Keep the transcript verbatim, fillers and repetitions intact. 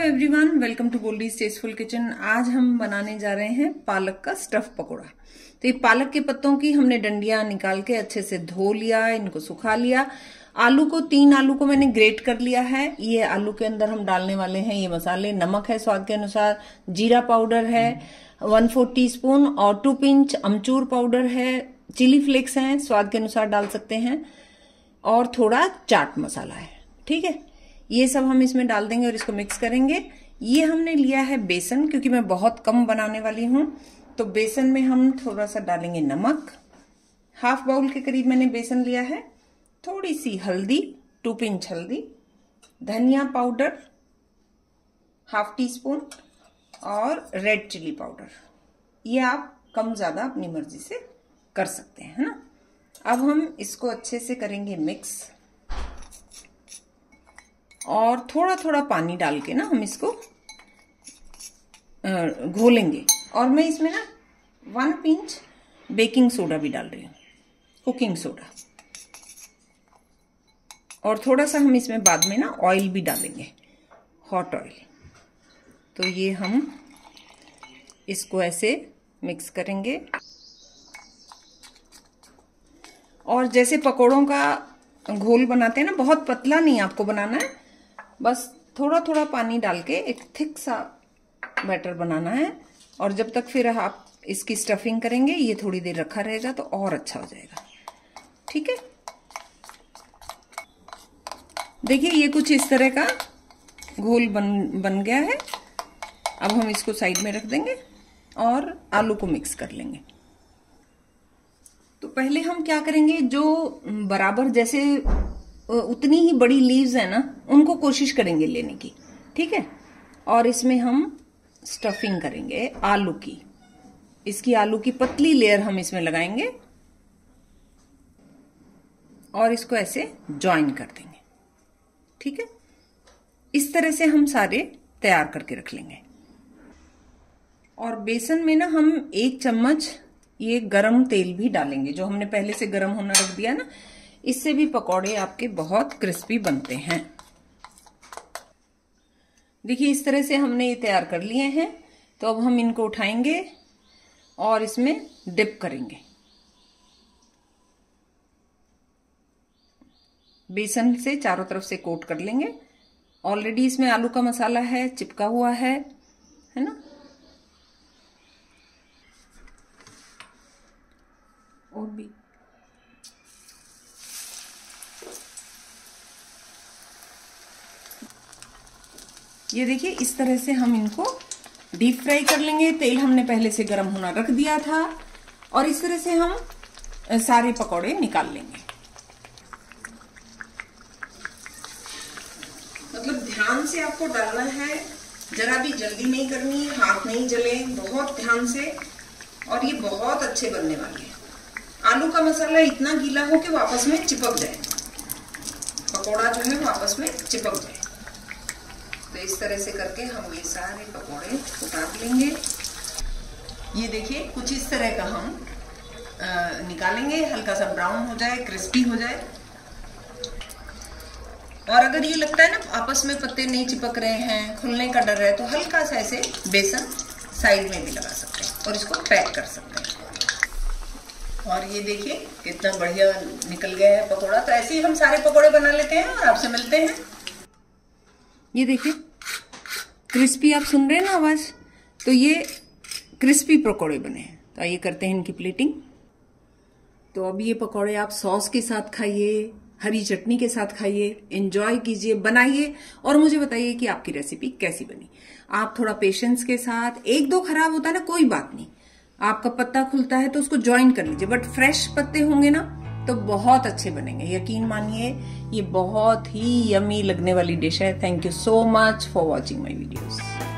Everyone, welcome to Goldie's tasteful kitchen. आज हम बनाने जा रहे हैं पालक का स्टफ पकोड़ा। तो ये पालक के पत्तों की हमने डंडियां निकाल के अच्छे से धो लिया, इनको सुखा लिया। आलू को तीन आलू को मैंने ग्रेट कर लिया है। ये आलू के अंदर हम डालने वाले हैं ये मसाले। नमक है स्वाद के अनुसार, जीरा पाउडर है वन फोर टी स्पून और टू पिंच अमचूर पाउडर है, चिली फ्लेक्स हैं स्वाद के अनुसार डाल सकते हैं, और थोड़ा चाट मसाला है। ठीक है, ये सब हम इसमें डाल देंगे और इसको मिक्स करेंगे। ये हमने लिया है बेसन, क्योंकि मैं बहुत कम बनाने वाली हूं, तो बेसन में हम थोड़ा सा डालेंगे नमक। हाफ बाउल के करीब मैंने बेसन लिया है। थोड़ी सी हल्दी, टू पिंच हल्दी, धनिया पाउडर हाफ टी स्पून और रेड चिली पाउडर। ये आप कम ज्यादा अपनी मर्जी से कर सकते हैं, है ना। अब हम इसको अच्छे से करेंगे मिक्स, और थोड़ा थोड़ा पानी डाल के ना हम इसको घोलेंगे। और मैं इसमें ना वन पिंच बेकिंग सोडा भी डाल रही हूँ, कुकिंग सोडा। और थोड़ा सा हम इसमें बाद में ना ऑयल भी डालेंगे, हॉट ऑयल। तो ये हम इसको ऐसे मिक्स करेंगे। और जैसे पकोड़ों का घोल बनाते हैं ना, बहुत पतला नहीं आपको बनाना है, बस थोड़ा थोड़ा पानी डाल के एक थिक सा बैटर बनाना है। और जब तक फिर आप इसकी स्टफिंग करेंगे, ये थोड़ी देर रखा रहेगा तो और अच्छा हो जाएगा। ठीक है, देखिए ये कुछ इस तरह का घोल बन बन गया है। अब हम इसको साइड में रख देंगे और आलू को मिक्स कर लेंगे। तो पहले हम क्या करेंगे, जो बराबर जैसे उतनी ही बड़ी लीव्स है ना, उनको कोशिश करेंगे लेने की। ठीक है, और इसमें हम स्टफिंग करेंगे आलू की। इसकी आलू की पतली लेयर हम इसमें लगाएंगे और इसको ऐसे जॉइन कर देंगे। ठीक है, इस तरह से हम सारे तैयार करके रख लेंगे। और बेसन में ना हम एक चम्मच ये गरम तेल भी डालेंगे, जो हमने पहले से गरम होना रख दिया ना। इससे भी पकौड़े आपके बहुत क्रिस्पी बनते हैं। देखिए इस तरह से हमने ये तैयार कर लिए हैं। तो अब हम इनको उठाएंगे और इसमें डिप करेंगे। बेसन से चारों तरफ से कोट कर लेंगे। ऑलरेडी इसमें आलू का मसाला है, चिपका हुआ है, है ना। और भी ये देखिए इस तरह से हम इनको डीप फ्राई कर लेंगे। तेल हमने पहले से गर्म होना रख दिया था। और इस तरह से हम सारे पकौड़े निकाल लेंगे। मतलब ध्यान से आपको डालना है, जरा भी जल्दी नहीं करनी है, हाथ नहीं जले, बहुत ध्यान से। और ये बहुत अच्छे बनने वाले हैं। आलू का मसाला इतना गीला हो कि वो आपस में चिपक जाए, पकौड़ा जो है वो आपस में चिपक जाए। तो इस तरह से करके हम ये सारे पकौड़े उतार लेंगे। ये देखिए कुछ इस तरह का हम आ, निकालेंगे, हल्का सा ब्राउन हो जाए, क्रिस्पी हो जाए। और अगर ये लगता है ना आपस में पत्ते नहीं चिपक रहे हैं, खुलने का डर है, तो हल्का सा ऐसे बेसन साइड में भी लगा सकते हैं और इसको पैक कर सकते हैं। और ये देखिए कितना बढ़िया निकल गया है पकौड़ा। तो ऐसे ही हम सारे पकौड़े बना लेते हैं और आपसे मिलते हैं। ये देखिए क्रिस्पी, आप सुन रहे हैं ना आवाज, तो ये क्रिस्पी पकौड़े बने हैं। तो आइए करते हैं इनकी प्लेटिंग। तो अब ये पकौड़े आप सॉस के साथ खाइए, हरी चटनी के साथ खाइए, एंजॉय कीजिए, बनाइए और मुझे बताइए कि आपकी रेसिपी कैसी बनी। आप थोड़ा पेशेंस के साथ, एक दो खराब होता है ना, कोई बात नहीं, आपका पत्ता खुलता है तो उसको ज्वाइन कर लीजिए, बट फ्रेश पत्ते होंगे ना तो बहुत अच्छे बनेंगे। यकीन मानिए ये बहुत ही यमी लगने वाली डिश है। Thank you so much for watching my videos.